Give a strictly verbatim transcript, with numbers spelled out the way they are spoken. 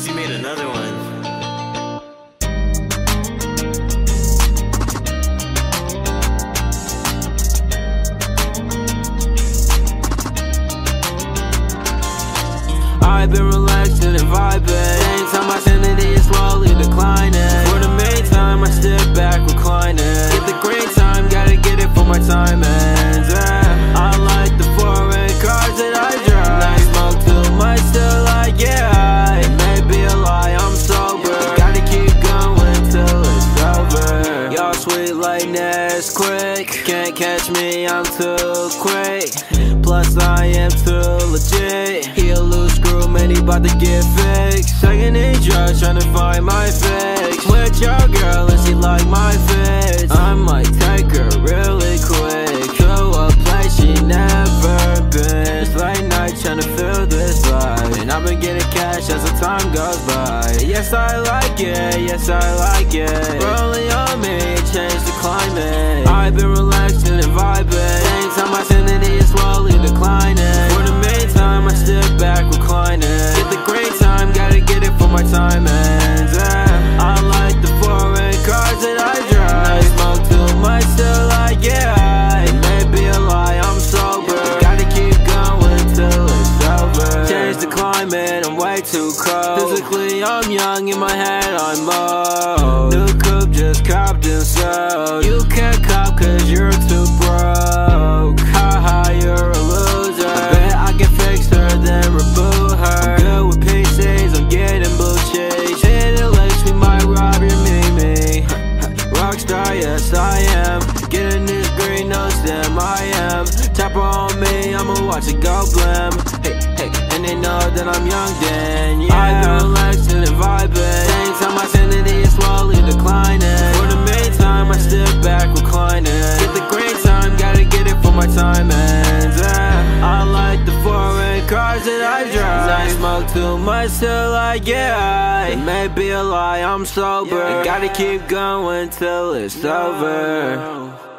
Uzi made another one. I've been relaxing and vibing. Anytime my sanity is slowly declining. For the meantime, I sit back reclining. Get the green time, gotta get it for my time ends. Yeah. I like the foreign cars that I drive. I smoke too much, still like yeah. It may be a lie, I'm sober. Gotta keep going till it's over. Y'all sweet lightness, quick. Can't catch me, I'm too quick. Plus I am too legit. He a loose screw, man, he bout to get fixed. Second in drugs, tryna find my fix. With your girl and she like my fits. I might take her really quick to a place she never been. It's late night tryna feel this vibe, and I've been getting cash as the time goes by. Yes, I like it, yes, I like it. Rolling on me, change the climate. I've been relaxing and vibing. Anytime my sanity is slowly declining. For the meantime, I sit back reclining. Get the green time, gotta get it for my time ends. Yeah. I like the foreign cars that I drive. I smoke too much, still like yeah. It may be a lie, I'm sober. Gotta keep going till it's over. Change the climate, I'm way too cold. Physically, I'm young, in my head, I'm old. New coupe just copped and sold. You can't cop cause you're too broke. Haha, you're a loser. I bet I can fix her, then reboot her. Good with P Cs, I'm getting blue cheese. Hitting licks, we might rob your Mimi. Rockstar, yes I am. Getting this green, no stem, I am. Tapper on me, I'ma watch it go blam. Hey, hey, and they know that I'm young then, yeah. I've been relaxing and vibing. Anytime my sanity is slowly declining. For the meantime, I sit back reclining. Get the green time, gotta get it for my time ends. Yeah. I like the foreign cars that I drive. I smoke too much, still like yeah. It may be a lie, I'm sober. Gotta keep going till it's over.